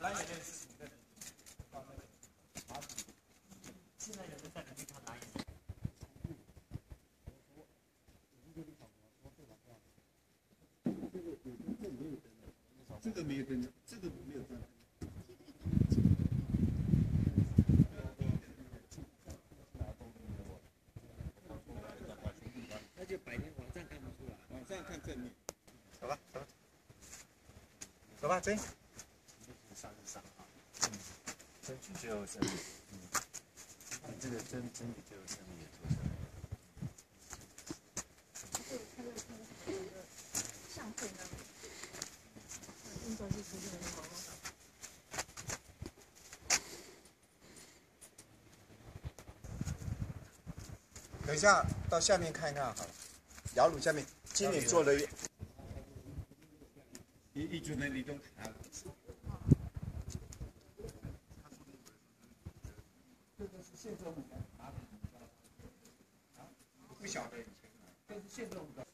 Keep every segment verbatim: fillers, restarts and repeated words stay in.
蓝眼泪是你的。现在有人在里面看蓝眼泪。 这个没有灯，这个没有灯。 那就白天晚上看不出来， 晚上看正面。 走吧，走吧，走吧，真。上是上啊，嗯，争取最后胜利。嗯，你这个争争取最后胜利也做出来。 这个它的那个相片呢，运作是出现很好。 等一下到下面看一看好了，窑炉下面，经理做了一。 一一组的李东凯。 这个是现做五的，不晓得以前，这是现做五的。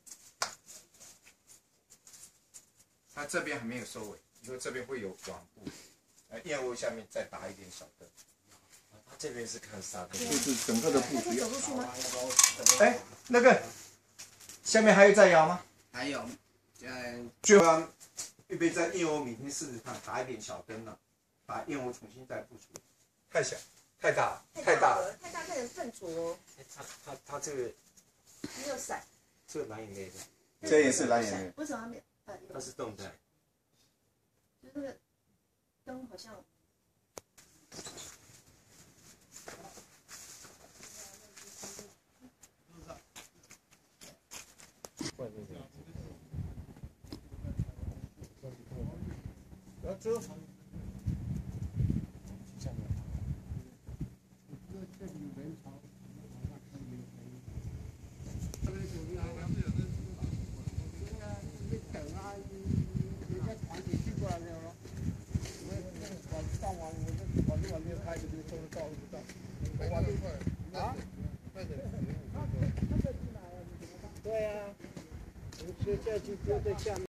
它这边还没有收尾，因为这边会有网布，呃，燕窝下面再打一点小灯。 他这边是看沙坑， 就是整个的布局。 走路去吗？ 哎，那个下面还有在窑吗？ 还有，呃， 最后要预备在燕窝，明天试试看，打一点小灯了，把燕窝重新再布出来。太小，太大了，太大了。 太大，太笨拙哦。 他他他这个没有闪。 这个蓝眼泪的， 这也是蓝眼泪。 为什么它没有？呃， 它是动态。 就那个灯好像。 外面这样。 然后之后。 对呀，我就再去丢在下面。